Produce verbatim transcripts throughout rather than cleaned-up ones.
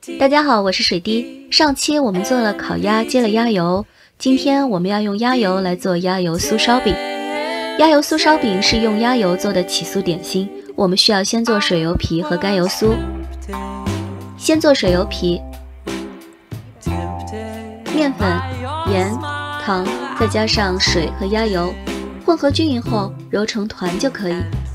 大家好，我是水滴。上期我们做了烤鸭，接了鸭油，今天我们要用鸭油来做鸭油酥烧饼。鸭油酥烧饼是用鸭油做的起酥点心，我们需要先做水油皮和干油酥。先做水油皮，面粉、盐、糖，再加上水和鸭油，混合均匀后揉成团就可以。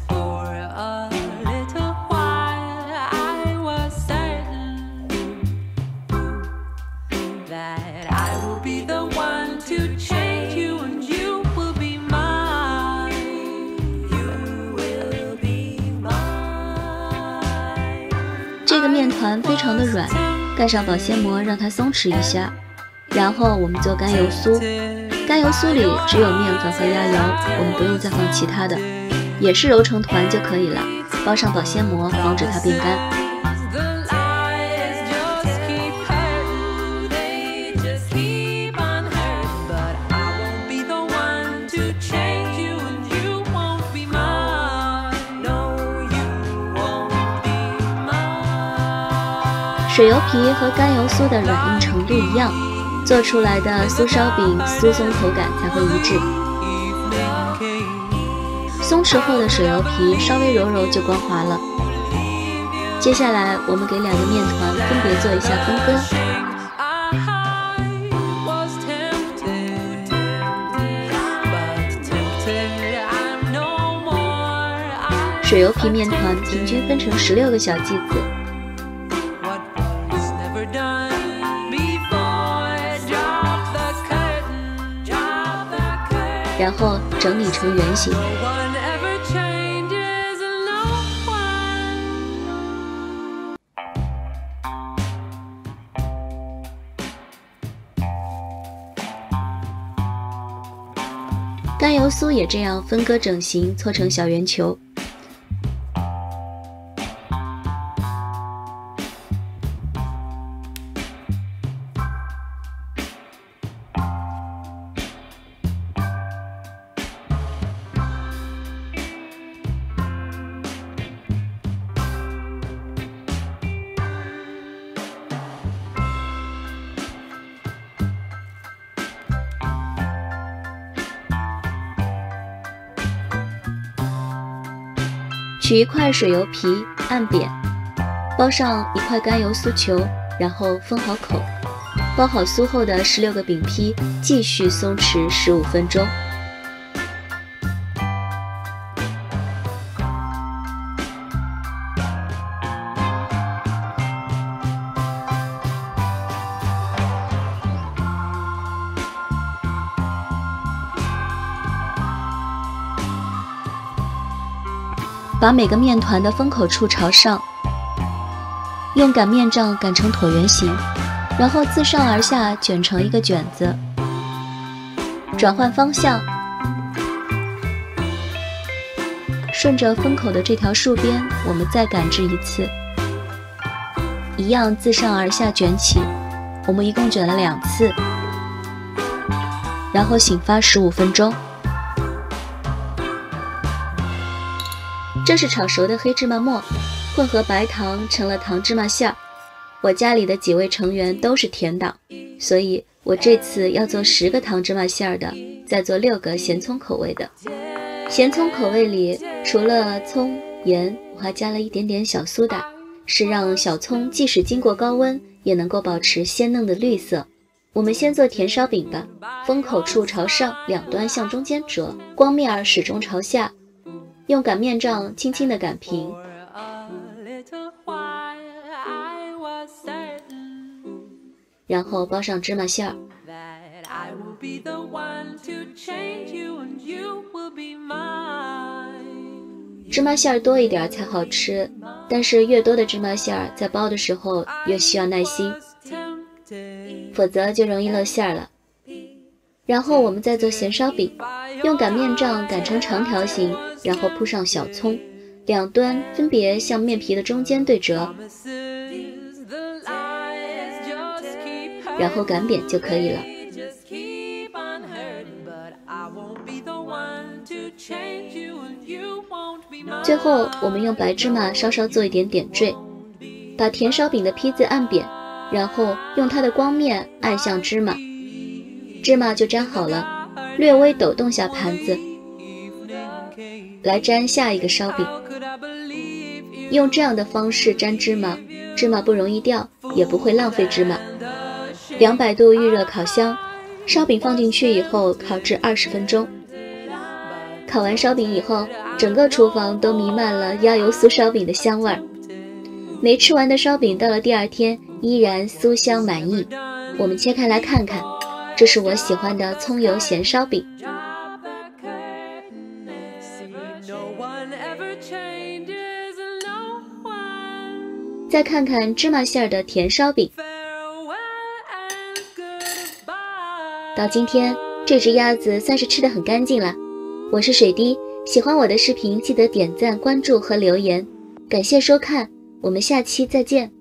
这个面团非常的软，盖上保鲜膜让它松弛一下。然后我们做干油酥，干油酥里只有面粉和鸭油，我们不用再放其他的，也是揉成团就可以了，包上保鲜膜防止它变干。水油皮和干油酥的软硬程度一样，做出来的酥烧饼酥松口感才会一致。松弛后的水油皮稍微揉揉就光滑了。接下来我们给两个面团分别做一下分割。水油皮面团平均分成十六个小剂子。然后整理成圆形。干油酥也这样分割整形，搓成小圆球。取一块水油皮按扁，包上一块干油酥球，然后封好口。包好酥后的十六个饼坯继续松弛十五分钟。把每个面团的封口处朝上，用擀面杖擀成椭圆形，然后自上而下卷成一个卷子，转换方向，顺着封口的这条竖边，我们再擀制一次，一样自上而下卷起，我们一共卷了两次，然后醒发十五分钟。这是炒熟的黑芝麻末，混合白糖成了糖芝麻馅儿。我家里的几位成员都是甜党，所以我这次要做十个糖芝麻馅儿的，再做六个咸葱口味的。咸葱口味里除了葱、盐，我还加了一点点小苏打，是让小葱即使经过高温，也能够保持鲜嫩的绿色。我们先做甜烧饼吧，封口处朝上，两端向中间折，光面儿始终朝下。用擀面杖轻轻地擀平，然后包上芝麻馅儿。芝麻馅儿多一点才好吃，但是越多的芝麻馅儿在包的时候越需要耐心，否则就容易露馅儿了。然后我们再做咸烧饼，用擀面杖擀成长条形，然后铺上小葱，两端分别向面皮的中间对折，然后擀扁就可以了。最后我们用白芝麻稍稍做一点点缀，把甜烧饼的坯子按扁， 然后用它的光面按向芝麻，芝麻就粘好了，略微抖动下盘子，来粘下一个烧饼。用这样的方式粘芝麻，芝麻不容易掉，也不会浪费芝麻。两百度预热烤箱，烧饼放进去以后烤至二十分钟。烤完烧饼以后，整个厨房都弥漫了鸭油酥烧饼的香味儿。没吃完的烧饼到了第二天依然酥香满意。我们切开来看看，这是我喜欢的葱油咸烧饼。再看看芝麻馅儿的甜烧饼。到今天，这只鸭子算是吃得很干净了。我是水滴，喜欢我的视频记得点赞、关注和留言。感谢收看，我们下期再见。